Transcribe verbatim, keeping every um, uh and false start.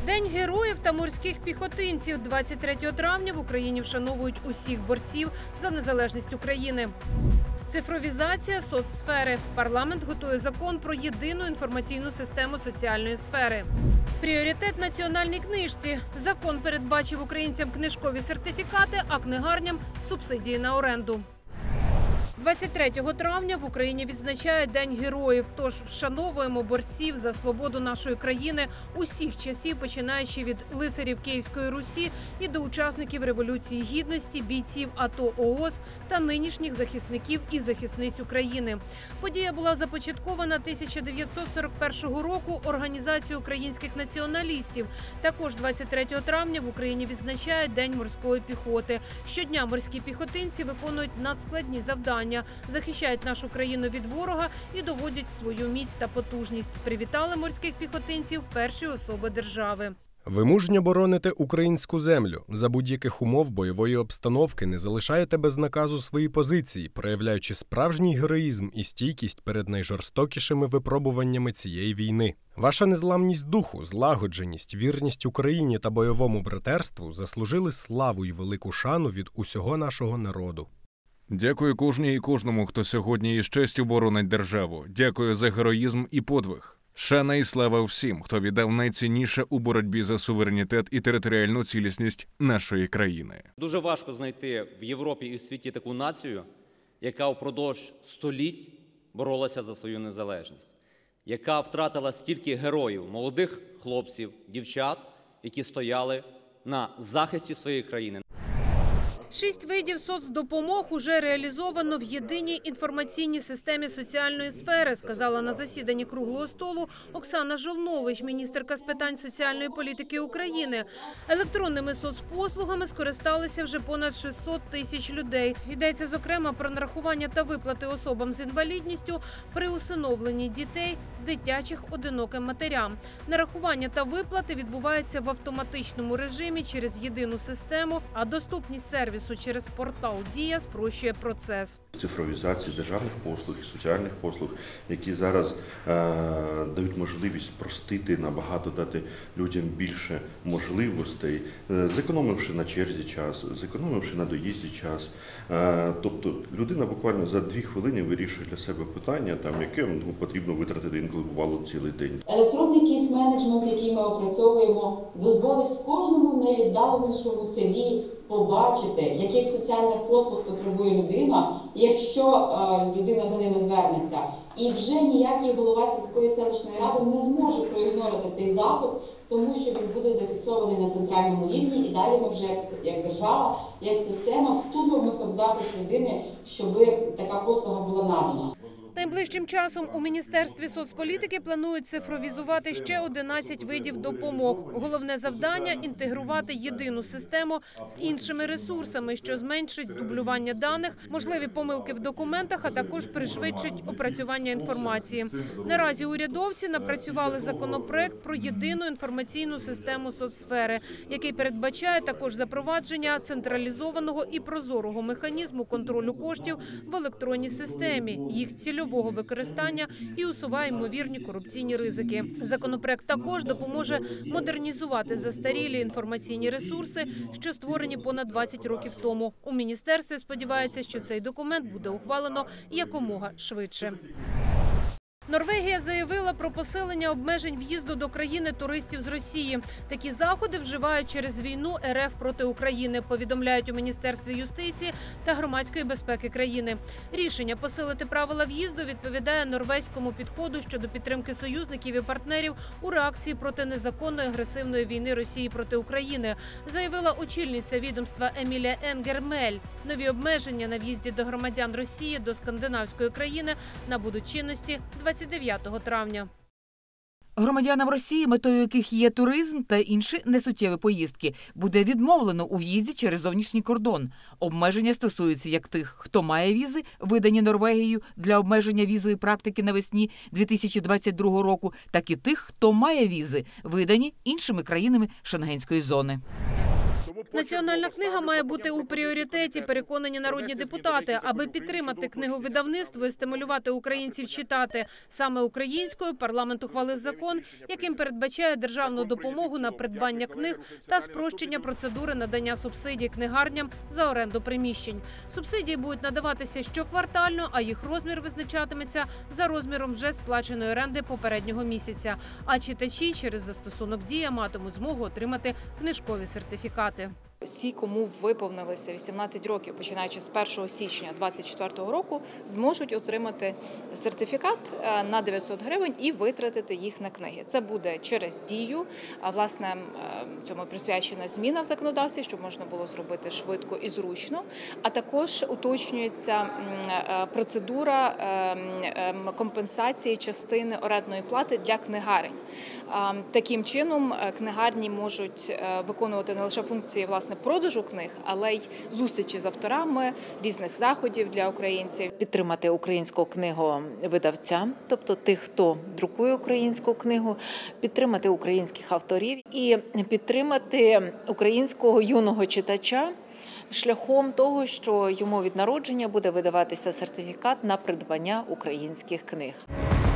День героїв та морських піхотинців. двадцять третього травня в Україні вшановують усіх борців за незалежність України. Цифровізація соцсфери. Парламент готує закон про єдину інформаційну систему соціальної сфери. Пріоритет національній книжці. Закон передбачив українцям книжкові сертифікати, а книгарням – субсидії на оренду. двадцять третього травня в Україні відзначають День героїв, тож вшановуємо борців за свободу нашої країни усіх часів, починаючи від лицарів Київської Русі і до учасників Революції Гідності, бійців АТО ООС та нинішніх захисників і захисниць України. Подія була започаткована тисяча дев'ятсот сорок першого року Організацією українських націоналістів. Також двадцять третього травня в Україні відзначають День морської піхоти. Щодня морські піхотинці виконують надскладні завдання, захищають нашу країну від ворога і доводять свою міць та потужність. Привітали морських піхотинців перші особи держави. Ви мужньо бороните українську землю. За будь-яких умов бойової обстановки не залишаєте без наказу свої позиції, проявляючи справжній героїзм і стійкість перед найжорстокішими випробуваннями цієї війни. Ваша незламність духу, злагодженість, вірність Україні та бойовому братерству заслужили славу і велику шану від усього нашого народу. Дякую кожній і кожному, хто сьогодні із честю боронить державу. Дякую за героїзм і подвиг. Шана і слава всім, хто віддав найцінніше у боротьбі за суверенітет і територіальну цілісність нашої країни. Дуже важко знайти в Європі і в світі таку націю, яка впродовж століть боролася за свою незалежність, яка втратила стільки героїв, молодих хлопців, дівчат, які стояли на захисті своєї країни. Шість видів соцдопомог уже реалізовано в єдиній інформаційній системі соціальної сфери, сказала на засіданні круглого столу Оксана Жолнович, міністерка з питань соціальної політики України. Електронними соцпослугами скористалися вже понад шістсот тисяч людей. Йдеться, зокрема, про нарахування та виплати особам з інвалідністю при усиновленні дітей, дитячих одиноким матерям. Нарахування та виплати відбуваються в автоматичному режимі через єдину систему, а доступність сервісу через портал «Дія» спрощує процес. Цифровізації державних послуг і соціальних послуг, які зараз е, дають можливість спростити, набагато дати людям більше можливостей, е, зекономивши на черзі час, зекономивши на доїзді час. Е, тобто людина буквально за дві хвилини вирішує для себе питання, там, яке ну, потрібно витратити інколи бувало цілий день. Електронний кейс-менеджмент, який ми опрацьовуємо, дозволить в кожному найвіддаленішому селі побачити, яких соціальних послуг потребує людина, якщо е, людина за ними звернеться. І вже ніякий голова сільської селищної ради не зможе проігнорити цей запит, тому що він буде зафіксований на центральному рівні, і далі ми вже як, як держава, як система вступимося в захист людини, щоб така послуга була надана. Найближчим часом у Міністерстві соцполітики планують цифровізувати ще одинадцять видів допомог. Головне завдання – інтегрувати єдину систему з іншими ресурсами, що зменшить дублювання даних, можливі помилки в документах, а також пришвидшить опрацювання інформації. Наразі урядовці напрацювали законопроект про єдину інформаційну систему соцсфери, який передбачає також запровадження централізованого і прозорого механізму контролю коштів в електронній системі, їх цільового використання і усуває ймовірні корупційні ризики. Законопроект також допоможе модернізувати застарілі інформаційні ресурси, що створені понад двадцять років тому. У міністерстві сподіваються, що цей документ буде ухвалено якомога швидше. Норвегія заявила про посилення обмежень в'їзду до країни туристів з Росії. Такі заходи вживають через війну РФ проти України, повідомляють у Міністерстві юстиції та громадської безпеки країни. Рішення посилити правила в'їзду відповідає норвезькому підходу щодо підтримки союзників і партнерів у реакції проти незаконної агресивної війни Росії проти України, заявила очільниця відомства Емілія Енгер-Мель. Нові обмеження на в'їзді до громадян Росії до скандинавської країни набудуть чинності двадцять дев'ятого травня. Громадянам Росії, метою яких є туризм та інші несуттєві поїздки, буде відмовлено у в'їзді через зовнішній кордон. Обмеження стосуються як тих, хто має візи, видані Норвегією для обмеження візової практики навесні дві тисячі двадцять другого року, так і тих, хто має візи, видані іншими країнами Шенгенської зони. Національна книга має бути у пріоритеті, переконані народні депутати. Аби підтримати книговидавництво і стимулювати українців читати саме українською, парламент ухвалив закон, яким передбачає державну допомогу на придбання книг та спрощення процедури надання субсидій книгарням за оренду приміщень. Субсидії будуть надаватися щоквартально, а їх розмір визначатиметься за розміром вже сплаченої оренди попереднього місяця. А читачі через застосунок «Дія» матимуть змогу отримати книжкові сертифікати. Всі, кому виповнилося вісімнадцять років, починаючи з першого січня двадцять четвертого року, зможуть отримати сертифікат на дев'ятсот гривень і витратити їх на книги. Це буде через Дію, а власне цьому присвячена зміна в законодавстві, щоб можна було зробити швидко і зручно. А також уточнюється процедура компенсації частини орендної плати для книгарень. Таким чином книгарні можуть виконувати не лише функції власне продажу книг, але й зустрічі з авторами, різних заходів для українців. Підтримати українського книговидавця, тобто тих, хто друкує українську книгу, підтримати українських авторів і підтримати українського юного читача шляхом того, що йому від народження буде видаватися сертифікат на придбання українських книг.